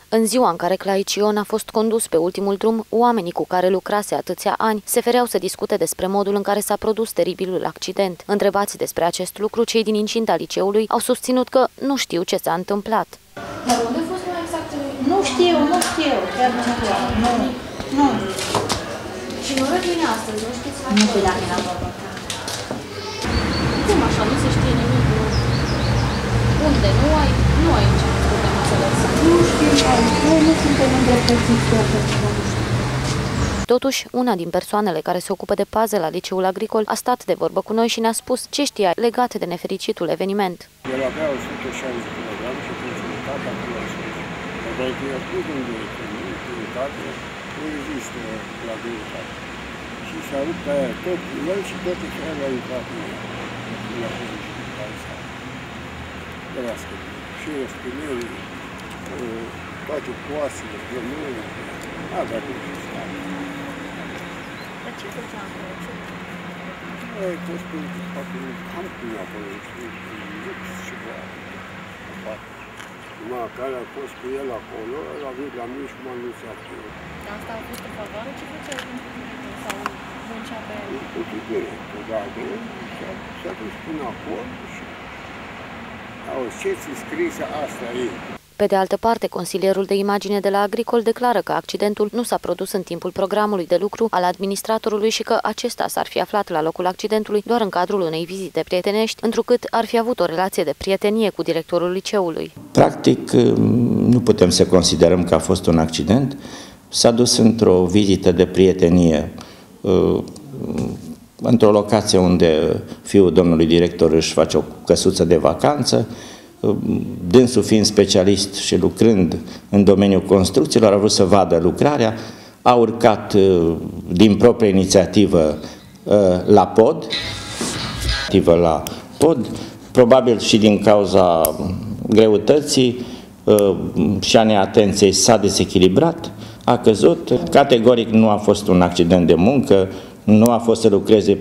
În ziua în care Claicion a fost condus pe ultimul drum, oamenii cu care lucrase atâția ani se fereau să discute despre modul în care s-a produs teribilul accident. Întrebați despre acest lucru, cei din incinta liceului au susținut că nu știu ce s-a întâmplat. Dar unde a fost mai exact? Nu știu, chiar nu. Și nu revine astăzi, nu știți? Nu știu dacă era vorba. Cum așa, nu se știe nimic? Unde? Nu aici, putem înțeles. Nu știu, noi nu suntem îndreptățiți pe așa ceva. Totuși, una din persoanele care se ocupă de pază la liceul agricol a stat de vorbă cu noi și ne-a spus ce știa legat de nefericitul eveniment. El avea 160 kg și consultatea cu la sus. Dar că i-a spus unde unitate, nu există la unitate. Și s-a rupt aia tot, el și tot echipul a intrat în ea. Nu a fost nici în care s-a răscă. Și spinelii, toate coasele, grămâne, avea cum să stai. Dar ce făcea acolo? Ai fost pe cam cum acolo, lux ceva. Numai care a fost cu el acolo, el a venit la mine și m-a anunțat. Dar asta a fost o favoare? Ce făcea sau muncea pe el? Cu directul, da, s-a dus până acolo și auziți scrisă asta ei. Pe de altă parte, consilierul de imagine de la Agricol declară că accidentul nu s-a produs în timpul programului de lucru al administratorului și că acesta s-ar fi aflat la locul accidentului doar în cadrul unei vizite prietenești, întrucât ar fi avut o relație de prietenie cu directorul liceului. Practic, nu putem să considerăm că a fost un accident. S-a dus într-o vizită de prietenie într-o locație unde fiul domnului director își face o căsuță de vacanță. Dânsul fiind specialist și lucrând în domeniul construcțiilor, a vrut să vadă lucrarea, a urcat din proprie inițiativă la pod, probabil și din cauza greutății și a neatenției s-a dezechilibrat, a căzut. Categoric nu a fost un accident de muncă, nu a fost să lucreze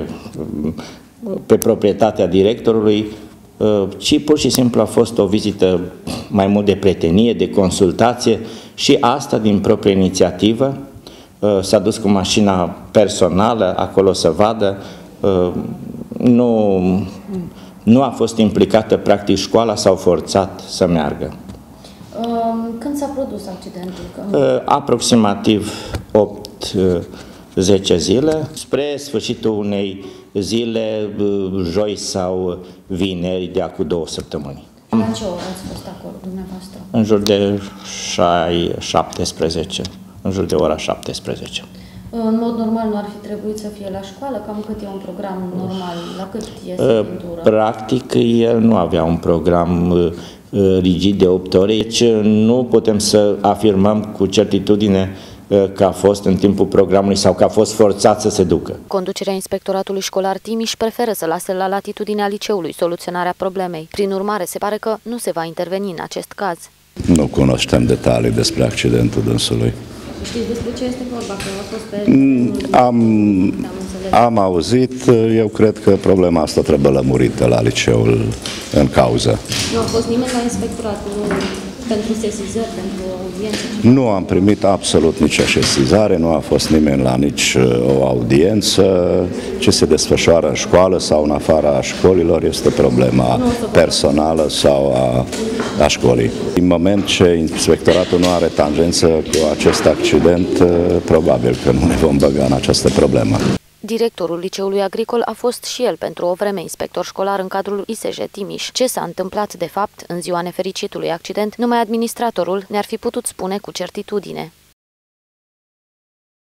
pe proprietatea directorului, ci pur și simplu a fost o vizită mai mult de prietenie, de consultație și asta din proprie inițiativă. S-a dus cu mașina personală acolo să vadă, nu a fost implicată practic școala, s-au forțat să meargă. Când s-a produs accidentul? Aproximativ 8-10 zile, spre sfârșitul unei zile, joi sau vineri, de acum 2 săptămâni. La ce oră ați fost acolo, dumneavoastră? În jur de 17, în jur de ora 17. În mod normal nu ar fi trebuit să fie la școală? Cam cât e un program normal? La cât este în dură? Practic, el nu avea un program rigid de 8 ore, deci nu putem să afirmăm cu certitudine că a fost în timpul programului sau că a fost forțat să se ducă. Conducerea Inspectoratului Școlar Timiș preferă să lase la latitudinea liceului soluționarea problemei. Prin urmare, se pare că nu se va interveni în acest caz. Nu cunoștem detalii despre accidentul dânsului. Știți despre ce este vorba? Că a fost pe... Am auzit, eu cred că problema asta trebuie lămurită la liceul în cauză. Nu a fost nimeni la inspectorat pentru sesizări, pentru audiențe? Nu am primit absolut nicio sesizare, nu a fost nimeni la nici o audiență. Ce se desfășoară în școală sau în afara școlilor este problema personală sau a școlii. În moment ce inspectoratul nu are tangență cu acest accident, probabil că nu ne vom băga în această problemă. Directorul liceului agricol a fost și el pentru o vreme inspector școlar în cadrul ISJ Timiș. Ce s-a întâmplat de fapt în ziua nefericitului accident, numai administratorul ne-ar fi putut spune cu certitudine.